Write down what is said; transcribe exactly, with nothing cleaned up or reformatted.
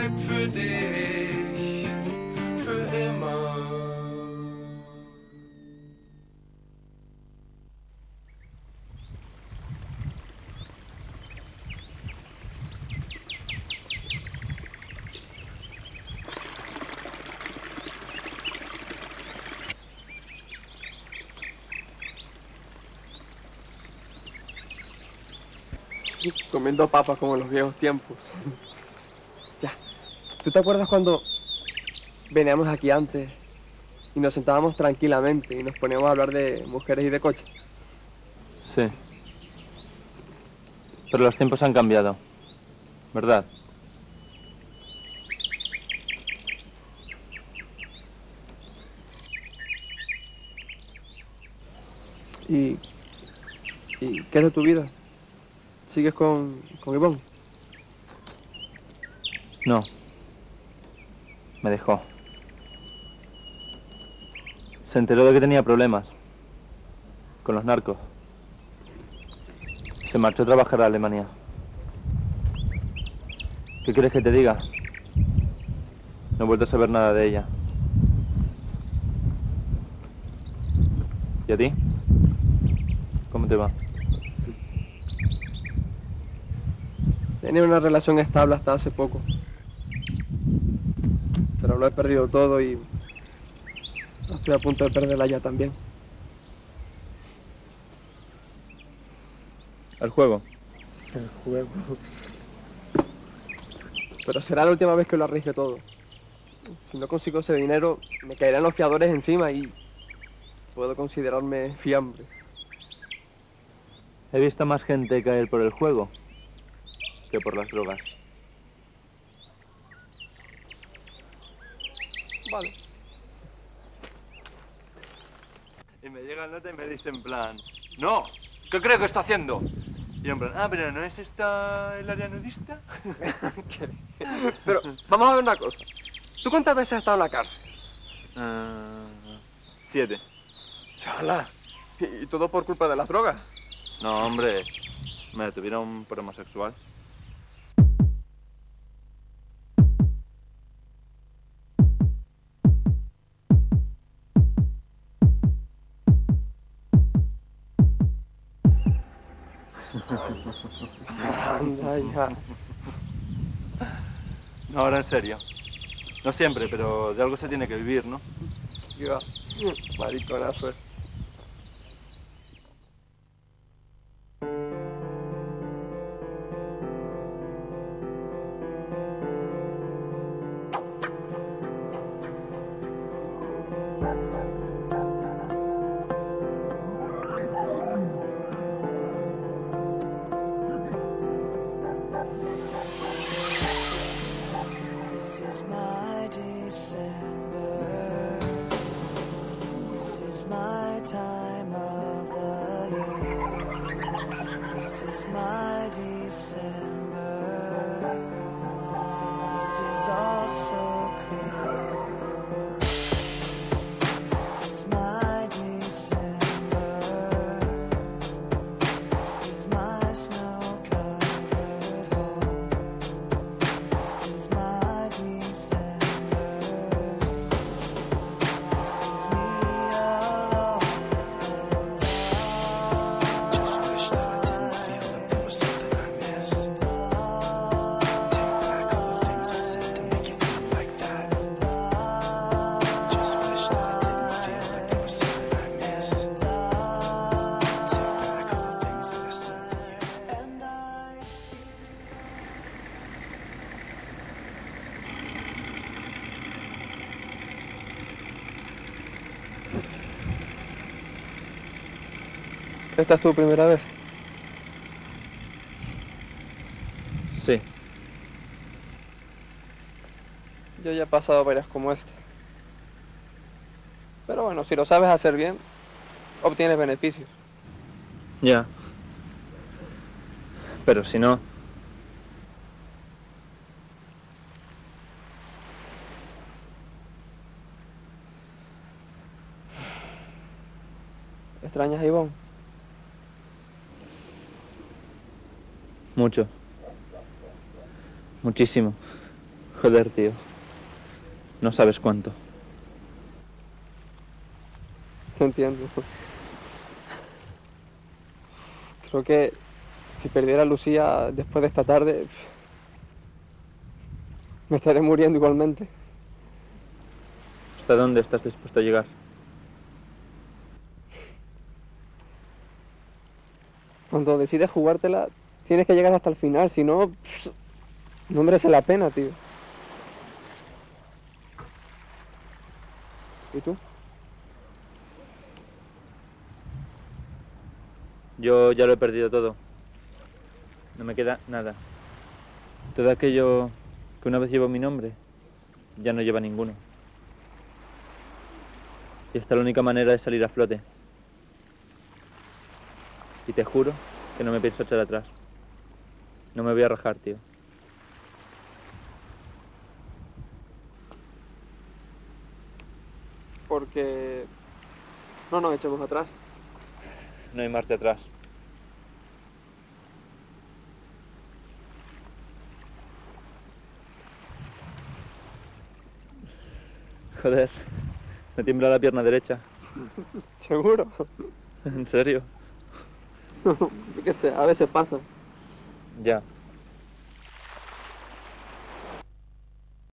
bleibt für dich, für immer. Comiendo papas como en los viejos tiempos. Ya. ¿Tú te acuerdas cuando veníamos aquí antes y nos sentábamos tranquilamente y nos poníamos a hablar de mujeres y de coches? Sí. Pero los tiempos han cambiado, ¿verdad? ¿Y, y qué es de tu vida? ¿Sigues con, con Ivonne? No. Me dejó. Se enteró de que tenía problemas con los narcos. Se marchó a trabajar a Alemania. ¿Qué quieres que te diga? No he vuelto a saber nada de ella. ¿Y a ti? ¿Cómo te va? Tenía una relación estable hasta hace poco. Pero lo he perdido todo y estoy a punto de perderla ya también. ¿El juego? El juego. Pero será la última vez que lo arriesgue todo. Si no consigo ese dinero, me caerán los fiadores encima y puedo considerarme fiambre. He visto más gente caer por el juego que por las drogas. Vale. Y me llega el nota y me dice en plan, no, ¿qué creo que está haciendo? Y yo en plan, ah, pero ¿no es esta el área nudista? Pero vamos a ver una cosa. ¿Tú cuántas veces has estado en la cárcel? Uh, siete. Chala. ¿Y todo por culpa de las drogas? No, hombre, me detuvieron por homosexual. Anda ya. No, ahora en serio. No siempre, pero de algo se tiene que vivir, ¿no? Ya. Mariconazo. eh. This is my December. This is my time of the year. This is my December. This is all so clear. This is my December. This is my snow-covered home. This is my December. This is me alone and I just wish that I didn't feel like there was something I missed. Take back all the things I said to make you feel like that. Just wish that I didn't feel like there was something I missed. Take back all the things that I said to you. And I ¿Esta es tu primera vez? Sí. Yo ya he pasado varias como esta. Pero bueno, si lo sabes hacer bien, obtienes beneficios. Ya. Pero si no... ¿Extrañas a Ivonne? Mucho. Muchísimo. Joder, tío. No sabes cuánto. Te entiendo. Creo que si perdiera a Lucía después de esta tarde, me estaré muriendo igualmente. ¿Hasta dónde estás dispuesto a llegar? Cuando decides jugártela, tienes que llegar hasta el final, si no, no merece la pena, tío. ¿Y tú? Yo ya lo he perdido todo. No me queda nada. Todo aquello que una vez llevó mi nombre, ya no lleva ninguno. Y esta es la única manera de salir a flote. Y te juro que no me pienso echar atrás. No me voy a rajar, tío. Porque no nos echemos atrás. No hay marcha atrás. Joder, me tiembla la pierna derecha. ¿Seguro? ¿En serio? Yo qué sé, a veces pasa. Ya.